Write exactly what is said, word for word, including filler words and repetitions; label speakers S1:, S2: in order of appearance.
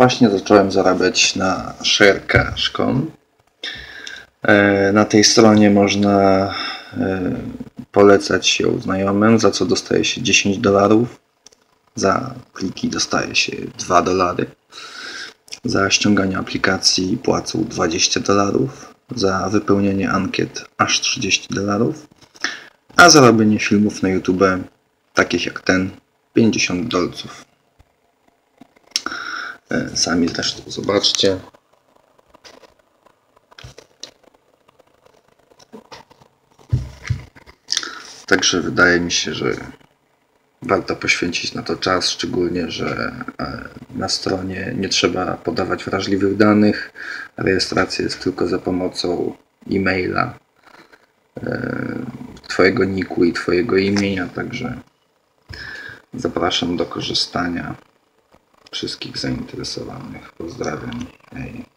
S1: Właśnie zacząłem zarabiać na ShareCash kropka com. Na tej stronie można polecać ją znajomym, za co dostaje się dziesięć dolarów. Za pliki dostaje się dwa dolary. Za ściąganie aplikacji płacą dwadzieścia dolarów. Za wypełnienie ankiet aż trzydzieści dolarów. A za robienie filmów na YouTube, takich jak ten, pięćdziesiąt dolców. Sami zresztą zobaczcie. Także wydaje mi się, że warto poświęcić na to czas, szczególnie, że na stronie nie trzeba podawać wrażliwych danych. Rejestracja jest tylko za pomocą e-maila, Twojego niku i Twojego imienia, także zapraszam do korzystania wszystkich zainteresowanych. Pozdrawiam. Hej.